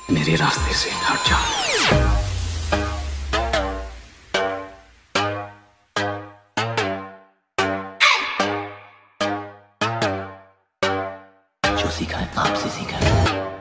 मेरे रास्ते से हट जा। जो सीखा है आपसे सीखा है।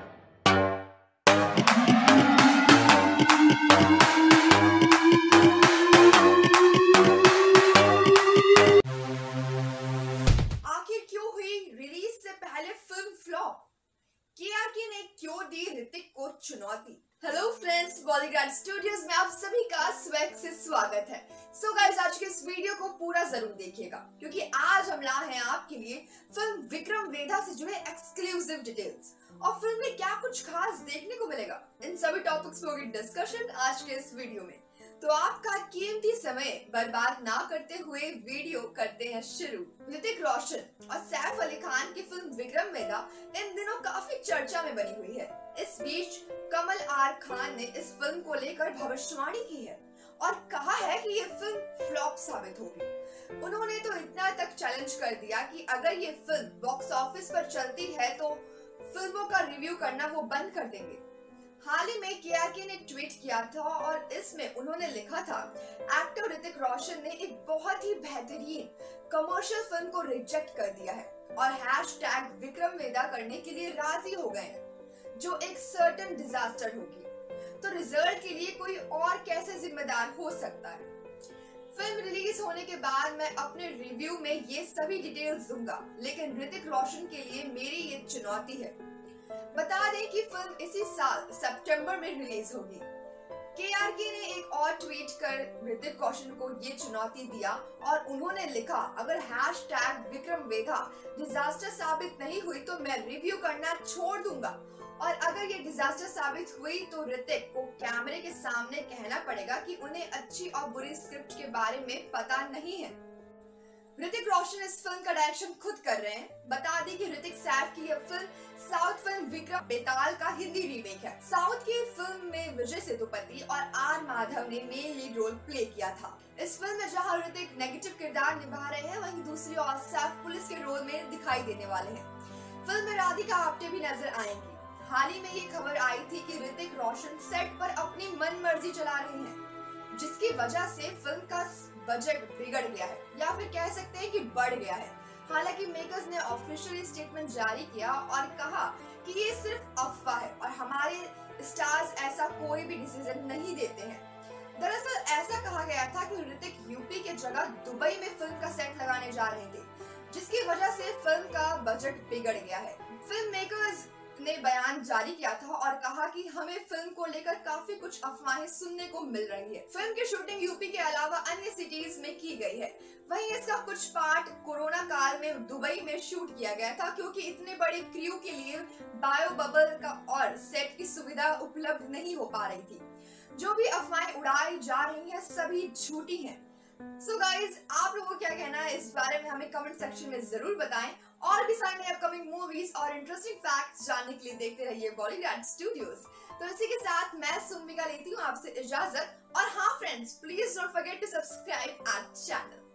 आखिर क्यों हुई रिलीज से पहले फिल्म फ्लॉप? केआरके ने क्यों दी ऋतिक को चुनौती? हेलो फ्रेंड्स, बॉलीवुड स्टूडियोज में आप सभी का स्वैग से स्वागत है। सो गाइस, आज के इस वीडियो को पूरा जरूर देखिएगा क्योंकि आज हम लाए हैं आपके लिए फिल्म विक्रम वेधा से जुड़े एक्सक्लूसिव डिटेल्स और फिल्म में क्या कुछ खास देखने को मिलेगा। इन सभी टॉपिक्स पे होगी डिस्कशन आज के इस वीडियो में। तो आपका कीमती समय बर्बाद ना करते हुए वीडियो करते हैं शुरू। ऋतिक रोशन और सैफ अली खान की फिल्म विक्रम वेधा इन दिनों काफी चर्चा में बनी हुई है। इस बीच कमल आर खान ने इस फिल्म को लेकर भविष्यवाणी की है और कहा है कि ये फिल्म फ्लॉप साबित होगी। उन्होंने तो इतना तक चैलेंज कर दिया कि अगर ये फिल्म बॉक्स ऑफिस पर चलती है तो फिल्मों का रिव्यू करना वो बंद कर देंगे। हाल ही में केआरके ने ट्वीट किया था और इसमें उन्होंने लिखा था, एक्टर ऋतिक रोशन ने एक बहुत ही बेहतरीन कमर्शियल फिल्म को रिजेक्ट कर दिया है और हैशटैग विक्रम वेधा करने के लिए राजी हो गए हैं, जो एक सर्टेन डिजास्टर होगी। तो रिजल्ट के लिए कोई और कैसे जिम्मेदार हो सकता है? फिल्म रिलीज होने के बाद मैं अपने रिव्यू में ये सभी डिटेल्स दूंगा, लेकिन ऋतिक रोशन के लिए मेरी ये चुनौती है। बता दें कि फिल्म इसी साल सितंबर में रिलीज होगी। केआरके ने एक और ट्वीट कर ऋतिक रोशन को ये चुनौती दिया और उन्होंने लिखा, अगर हैशटैग विक्रम वेधा डिजास्टर साबित नहीं हुई तो मैं रिव्यू करना छोड़ दूंगा और अगर ये डिजास्टर साबित हुई तो ऋतिक को कैमरे के सामने कहना पड़ेगा कि उन्हें अच्छी और बुरी स्क्रिप्ट के बारे में पता नहीं है। ऋतिक रोशन इस फिल्म का डायरेक्शन खुद कर रहे हैं। बता दें कि ऋतिक सैफ की यह film south film Vikram Betal का हिंदी रीमेक है। साउथ की फिल्म में विजय सेतुपति और आर माधव ने मेन लीड रोल प्ले किया था। इस फिल्म में जहां ऋतिक नेगेटिव किरदार निभा रहे हैं, वहीं दूसरी ओर सैफ पुलिस के रोल में दिखाई देने वाले हैं। फिल्म में राधिका आप्टे भी नजर आएंगी। हाल ही में ये खबर आई थी कि ऋतिक रोशन सेट पर अपनी मनमर्जी चला रहे हैं, जिसकी वजह से फिल्म का बजट बिगड़ गया है या फिर कह सकते हैं कि बढ़ गया है। हालांकि मेकर्स ने ऑफिशियली स्टेटमेंट जारी किया और कहा कि ये सिर्फ अफवाह है और हमारे स्टार्स ऐसा कोई भी डिसीजन नहीं देते हैं। दरअसल ऐसा कहा गया था कि ऋतिक यूपी के जगह दुबई में फिल्म का सेट लगाने जा रहे थे, जिसकी वजह से फिल्म का बजट बिगड़ गया है। फिल्म मेकर्स ने बयान जारी किया था और कहा कि हमें फिल्म को लेकर काफी कुछ अफवाहें सुनने को मिल रही है। फिल्म की शूटिंग यूपी के अलावा अन्य सिटीज में की गई है। वहीं इसका कुछ पार्ट कोरोना काल में दुबई में शूट किया गया था, क्योंकि इतने बड़े क्रू के लिए बायो बबल का और सेट की सुविधा उपलब्ध नहीं हो पा रही थी। जो भी अफवाहें उड़ाई जा रही है सभी झूठी है। सो गाइज, आप लोगों को क्या कहना है इस बारे में हमें कमेंट सेक्शन में जरूर बताएं और भी सारे अपकमिंग मूवीज और इंटरेस्टिंग फैक्ट्स जानने के लिए देखते रहिए बॉलीवुड स्टूडियोज। तो इसी के साथ मैं सुमिका लेती हूँ आपसे इजाजत और हाँ friends, please don't forget to subscribe our channel.